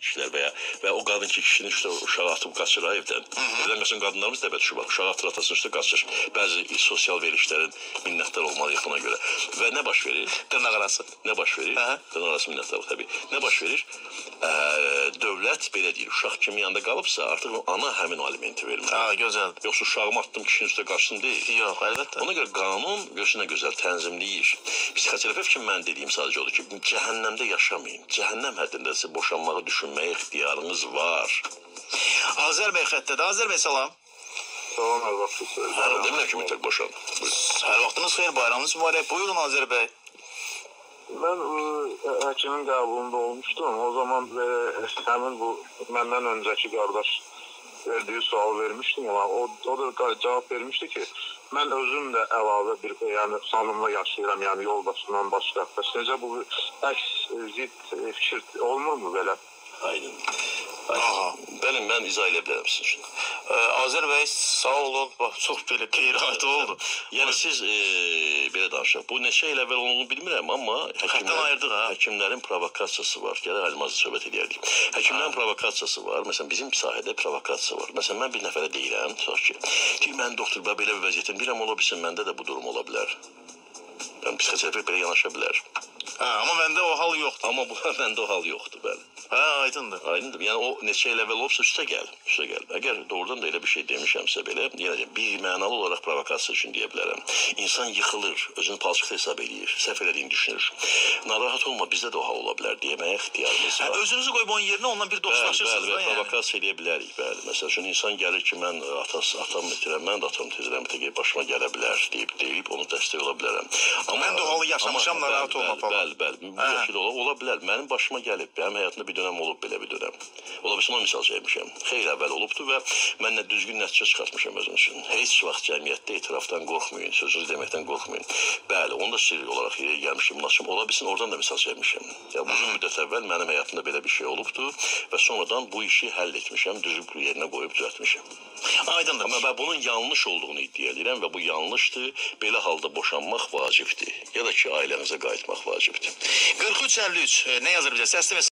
kişilər və o qadın ki, kişinin üstə uşağı atıb qaçır evdən. Evdən qaçan qadınlarımız da düşür, bax, uşağı atır atasının üstə qaçır. Bəzi sosial verilişlərin minnətdar olmalıyıq buna görə. Və nə baş verir? Dırnaq arası. Nə baş verir? Dırnaq arası minnətdarlıq təbii. Nə baş verir? Dövlət belə deyir, uşaq kimin yanında qalıbsa, artıq ana həmin alimenti vermir. Gözəldir. Yoxsa uşağımı atdım kişinin üstə qaçsın deyil. Yox, əlbəttə. Ona görə qanun gözünə gözəl tənzimləyir. Psixoterapevt kimi mən dediyim sadəcə odur ki, cəhənnəmdə yaşamayın. Cəhənnəm həddində sizə boşanmağı düşünməyə ixtiyarınız var. Azər bəy xəttədir. Azər bəy salam. Salam, hər vaxtınız. Demirəm ki, mütləq boşan. Hər vaxtınız xeyir, bayramınız mübarək. Buyurun Azər bəy. Mən həkimin qəbulunda olmuşdum. O zaman həmin bu məndən öncəki qardaş verdiyi sual vermişdim ona. O da cavab vermişdi ki, mən özüm də əlavə bir xanımla yaşayıram, yəni yoldaşından başqa. Necə bu əks zid fikir olmurmu belə? Aydın. Bəli, mən izah edə bilərəm sizin üçün. Azər bəy, sağ olun. Çox belə qeyri-adi oldu. Yəni siz belə danışaq. Bu neçə il əvvəl olduğunu bilmirəm, amma həkimlərin provokasiyası var. Gələk Almazla söhbət edərdik. Həkimlərin provokasiyası var. Məsələn, bizim sahədə provokasiya var. Məsələn, mən bir nəfərə deyirəm, tutaq ki, deyir, mən doktor, belə bir vəziyyətim, deyirəm, ola bilsin, məndə də bu durum ola bilər. Yəni, psixoterapevt belə yanaşa bilər. Amma məndə o hal yoxdur. Amma məndə o hal yoxdur, bəli. Aydındır. Aydındır. Yəni o neçə il əvvəl olubsa üstə gəl. Əgər doğrudan da elə bir şey demişəmsə belə, yəni bir mənalı olaraq provokasiya üçün deyə bilərəm. İnsan yıxılır, özünü palçıqda hesab edir, səhv elədiyini düşünür. Narahat olma, bizdə də o hal ola bilər deməyə ixtiyarımız var. Özünüzü qoyub onun yerinə ondan bir dostlaşırsınız da yəni. Provokasiya edə bilərik, bəli. Məsəl üçün insan gəlir ki, mən atamı itirəm, mən də atamı tezləm, başıma gələ bilər deyib onu dəstək ola bilərəm. Mən də o halı yaşamışam, narahat olma falan. Bəli. Bu yaşıda ola bilər. Mənim başıma gəlib, mənim həyatımda bir dönəm olub belə bir dönəm. Ola bilsin o misal çəkmişəm. Xeyli əvvəl olubdur və mən düzgün nəticə çıxartmışam özüm üçün. Heç vaxt cəmiyyətdə etirafdan qorxmayın, sözünüzü deməkdən qorxmayın. Bəli, onu da sirri olaraq gəlmişim, münasib ola bilsin, oradan da misal çəkmişəm. Uzun müddət əvvəl mənim həyatımda belə bir şey olubdur və sonradan bu işi həll etmişəm, düzüb yerinə qoyub düzəltmişəm. Aydındır. Amma bunun yanlış olduğunu iddia edirəm və bu yanlışdır. Belə halda boşanmaq vacibdir. Ya da ki, ailənizə qayıtmaq vacibdir. 43-53 nə yazır bizə? Səsli